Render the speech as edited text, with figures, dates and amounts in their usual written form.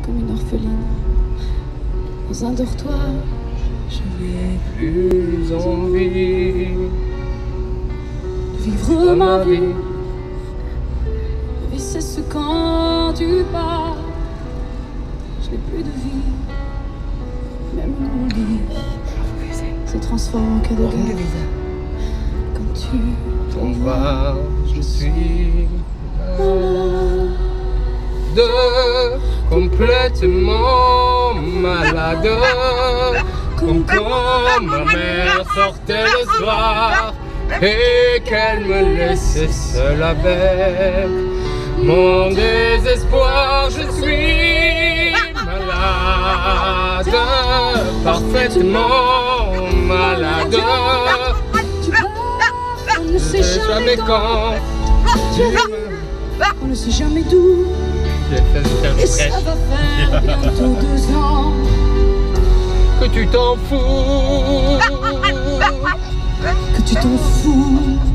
comme une orpheline dans un dortoir. Je n'ai plus envie de vivre ma vie. La vie cesse quand tu pars. Je n'ai plus de vie. Même mon lit se transforme en cadeau quand tu t'en vas. Je suis complètement malade, comme quand ma mère sortait le soir et qu'elle me laissait seule avec mon désespoir. Je suis malade, parfaitement malade. On ne sait jamais quand. On ne sait jamais d'où. Et ça va faire bientôt 2 ans que tu t'en fous. Que tu t'en fous.